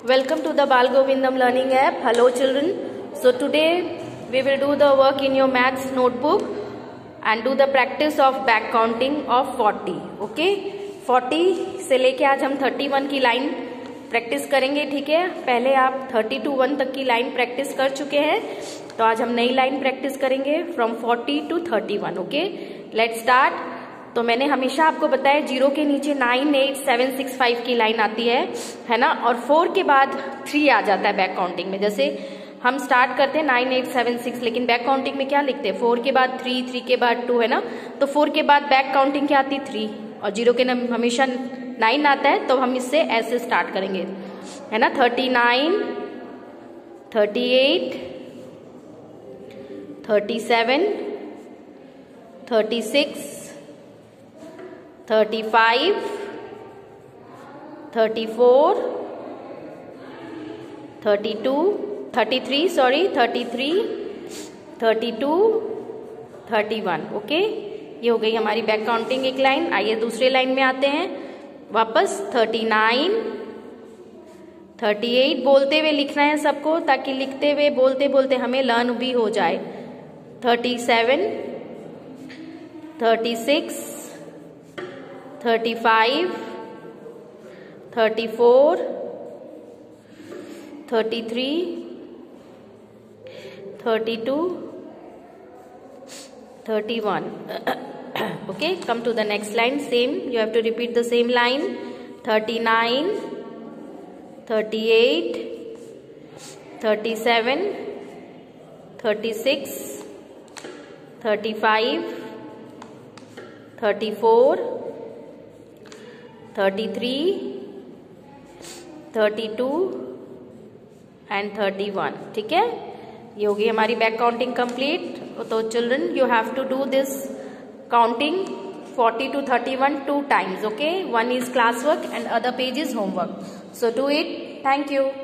Welcome to the Bal Govindam Learning app. Hello children. So today we will do the work in your maths notebook and do the practice of back counting of 40. Okay? 40 से लेके आज हम 31 की line practice करेंगे. ठीक है, पहले आप 30 to 1 तक की लाइन प्रैक्टिस कर चुके हैं, तो आज हम नई लाइन प्रैक्टिस करेंगे from 40 to 31. Okay, let's start. तो मैंने हमेशा आपको बताया 0 के नीचे 9, 8, 7, 6, 5 की लाइन आती है ना, और 4 के बाद 3 आ जाता है बैक काउंटिंग में. जैसे हम स्टार्ट करते हैं 9, 8, 7, 6, लेकिन बैक काउंटिंग में क्या लिखते हैं? 4 के बाद 3, 3 के बाद 2, है ना. तो 4 के बाद बैक काउंटिंग क्या आती है? 3, और 0 के हमेशा 9 आता है, तो हम इससे ऐसे स्टार्ट करेंगे, है ना. 39, 38, 37, 36, 35, 34, 32, 33, सॉरी 33, 32, 31. ओके, ये हो गई हमारी बैक काउंटिंग एक लाइन. आइए दूसरे लाइन में आते हैं वापस. 39, 38 बोलते हुए लिखना है सबको, ताकि लिखते हुए बोलते बोलते हमें लर्न भी हो जाए. 37, 36, 35, 34, 33, 32, 31. Okay, come to the next line. Same, you have to repeat the same line. 39, 38, 37, 36, 35, 34, 33, 32 and 31. ठीक है, ये होगी हमारी बैक काउंटिंग कंप्लीट. तो children, you have to do this counting 40 to 31 2 times. Okay, one is class work and other page is homework. So do it. Thank you.